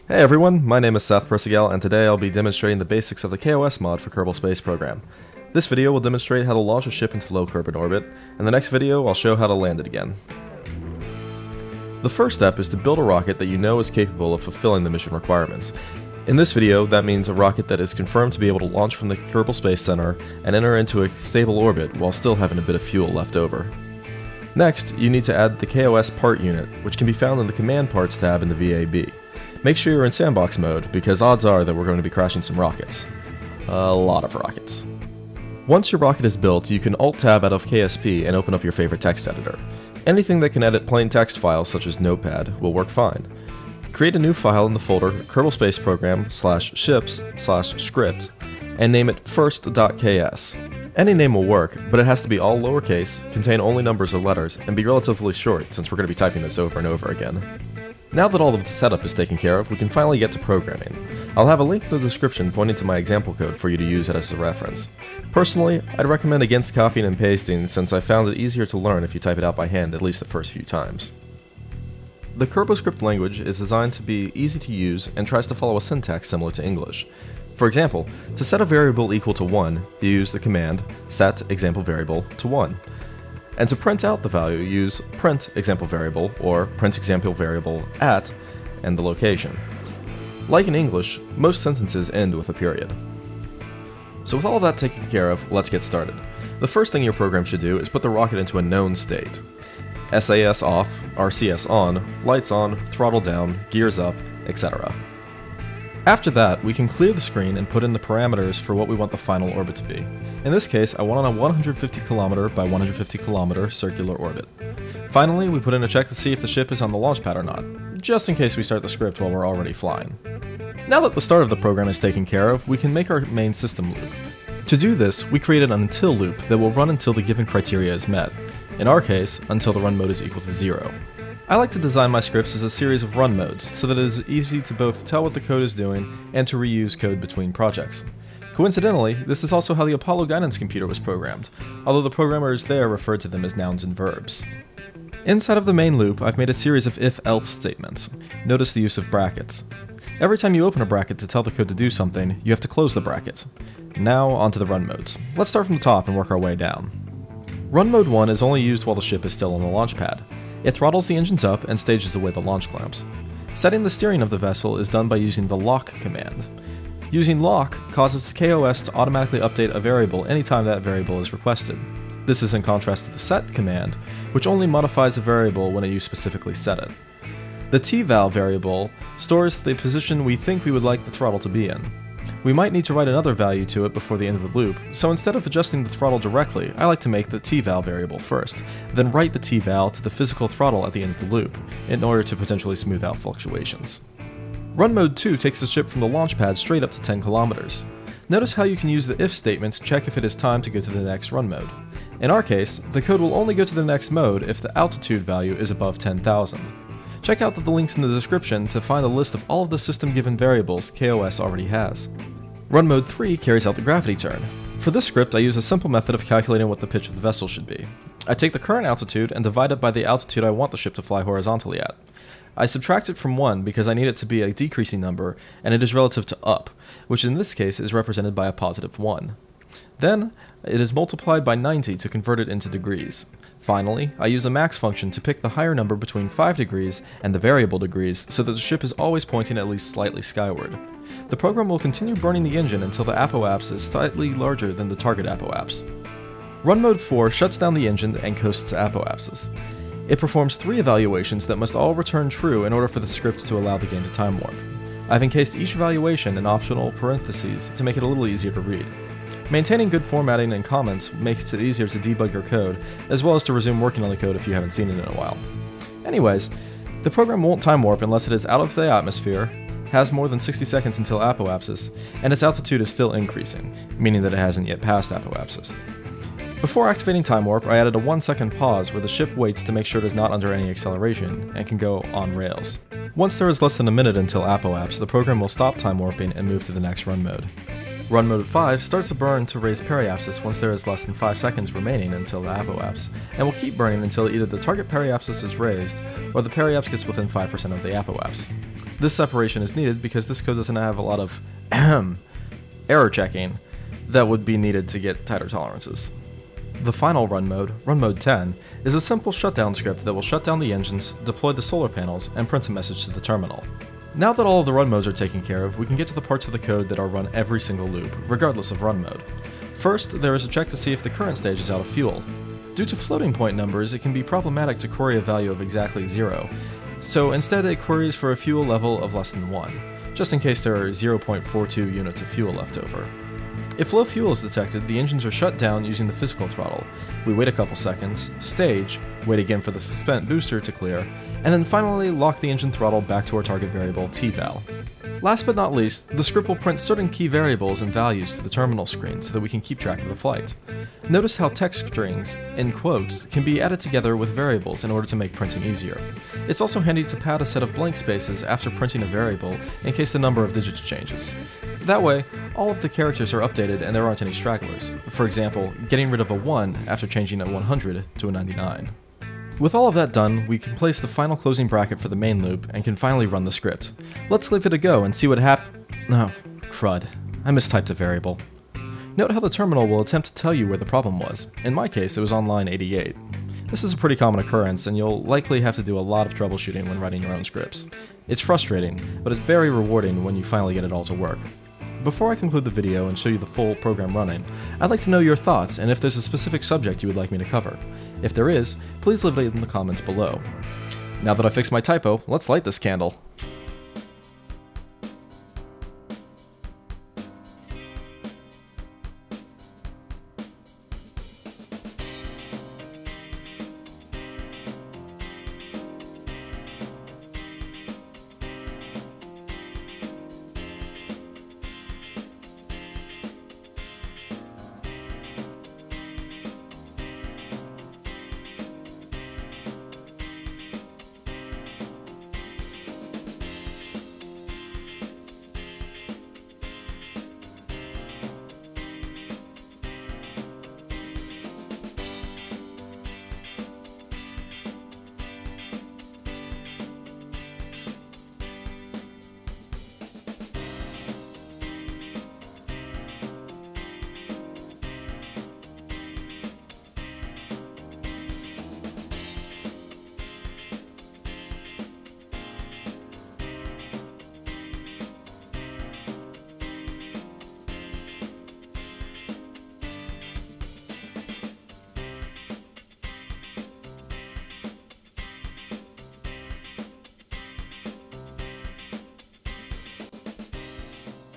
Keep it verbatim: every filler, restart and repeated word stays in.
Hey everyone, my name is Seth Persigal, and today I'll be demonstrating the basics of the kOS mod for Kerbal Space Program. This video will demonstrate how to launch a ship into low Kerbal orbit, and the next video I'll show how to land it again. The first step is to build a rocket that you know is capable of fulfilling the mission requirements. In this video, that means a rocket that is confirmed to be able to launch from the Kerbal Space Center and enter into a stable orbit while still having a bit of fuel left over. Next, you need to add the kOS part unit, which can be found in the Command Parts tab in the V A B. Make sure you're in sandbox mode, because odds are that we're going to be crashing some rockets. A lot of rockets. Once your rocket is built, you can Alt-Tab out of K S P and open up your favorite text editor. Anything that can edit plain text files such as Notepad will work fine. Create a new file in the folder Kerbal Space Program slash ships slash script and name it first.ks. Any name will work, but it has to be all lowercase, contain only numbers or letters, and be relatively short since we're going to be typing this over and over again. Now that all of the setup is taken care of, we can finally get to programming. I'll have a link in the description pointing to my example code for you to use as a reference. Personally, I'd recommend against copying and pasting since I found it easier to learn if you type it out by hand at least the first few times. The KerboScript language is designed to be easy to use and tries to follow a syntax similar to English. For example, to set a variable equal to one, you use the command set example variable to one. And to print out the value, use print example variable or print example variable at and the location. Like in English, most sentences end with a period. So with all of that taken care of, let's get started. The first thing your program should do is put the rocket into a known state. S A S off, R C S on, lights on, throttle down, gears up, et cetera. After that, we can clear the screen and put in the parameters for what we want the final orbit to be. In this case, I want a one hundred fifty kilometer by one hundred fifty kilometer circular orbit. Finally, we put in a check to see if the ship is on the launch pad or not, just in case we start the script while we're already flying. Now that the start of the program is taken care of, we can make our main system loop. To do this, we created an until loop that will run until the given criteria is met. In our case, until the run mode is equal to zero. I like to design my scripts as a series of run modes, so that it is easy to both tell what the code is doing and to reuse code between projects. Coincidentally, this is also how the Apollo guidance computer was programmed, although the programmers there referred to them as nouns and verbs. Inside of the main loop, I've made a series of if-else statements. Notice the use of brackets. Every time you open a bracket to tell the code to do something, you have to close the bracket. Now, onto the run modes. Let's start from the top and work our way down. Run mode one is only used while the ship is still on the launch pad. It throttles the engines up and stages away the launch clamps. Setting the steering of the vessel is done by using the lock command. Using lock causes kOS to automatically update a variable anytime that variable is requested. This is in contrast to the set command, which only modifies a variable when you specifically set it. The tval variable stores the position we think we would like the throttle to be in. We might need to write another value to it before the end of the loop, so instead of adjusting the throttle directly, I like to make the tval variable first, then write the tval to the physical throttle at the end of the loop, in order to potentially smooth out fluctuations. Run mode two takes the ship from the launch pad straight up to ten kilometers. Notice how you can use the if statement to check if it is time to go to the next run mode. In our case, the code will only go to the next mode if the altitude value is above ten thousand. Check out the links in the description to find a list of all of the system-given variables kOS already has. Run mode three carries out the gravity turn. For this script, I use a simple method of calculating what the pitch of the vessel should be. I take the current altitude and divide it by the altitude I want the ship to fly horizontally at. I subtract it from one because I need it to be a decreasing number, and it is relative to up, which in this case is represented by a positive one. Then, it is multiplied by ninety to convert it into degrees. Finally, I use a max function to pick the higher number between five degrees and the variable degrees so that the ship is always pointing at least slightly skyward. The program will continue burning the engine until the apoapsis is slightly larger than the target apoapsis. Run mode four shuts down the engine and coasts to apoapsis. It performs three evaluations that must all return true in order for the script to allow the game to time warp. I've encased each evaluation in optional parentheses to make it a little easier to read. Maintaining good formatting and comments makes it easier to debug your code, as well as to resume working on the code if you haven't seen it in a while. Anyways, the program won't time warp unless it is out of the atmosphere, has more than sixty seconds until apoapsis, and its altitude is still increasing, meaning that it hasn't yet passed apoapsis. Before activating time warp, I added a one second pause where the ship waits to make sure it is not under any acceleration, and can go on rails. Once there is less than a minute until apoapsis, the program will stop time warping and move to the next run mode. Run mode five starts a burn to raise periapsis once there is less than five seconds remaining until the apoapsis, and will keep burning until either the target periapsis is raised or the periapsis gets within five percent of the apoapsis. This separation is needed because this code doesn't have a lot of error checking that would be needed to get tighter tolerances. The final run mode, run mode ten, is a simple shutdown script that will shut down the engines, deploy the solar panels, and print a message to the terminal. Now that all of the run modes are taken care of, we can get to the parts of the code that are run every single loop, regardless of run mode. First, there is a check to see if the current stage is out of fuel. Due to floating point numbers, it can be problematic to query a value of exactly zero, so instead it queries for a fuel level of less than one, just in case there are zero point four two units of fuel left over. If low fuel is detected, the engines are shut down using the physical throttle. We wait a couple seconds, stage, wait again for the spent booster to clear, and then finally lock the engine throttle back to our target variable T-val. Last but not least, the script will print certain key variables and values to the terminal screen so that we can keep track of the flight. Notice how text strings, in quotes, can be added together with variables in order to make printing easier. It's also handy to pad a set of blank spaces after printing a variable in case the number of digits changes. That way, all of the characters are updated and there aren't any stragglers. For example, getting rid of a one after changing a one hundred to a ninety-nine. With all of that done, we can place the final closing bracket for the main loop and can finally run the script. Let's give it a go and see what hap- no, crud. I mistyped a variable. Note how the terminal will attempt to tell you where the problem was. In my case, it was on line eighty-eight. This is a pretty common occurrence, and you'll likely have to do a lot of troubleshooting when writing your own scripts. It's frustrating, but it's very rewarding when you finally get it all to work. Before I conclude the video and show you the full program running, I'd like to know your thoughts and if there's a specific subject you would like me to cover. If there is, please leave it in the comments below. Now that I fixed my typo, let's light this candle.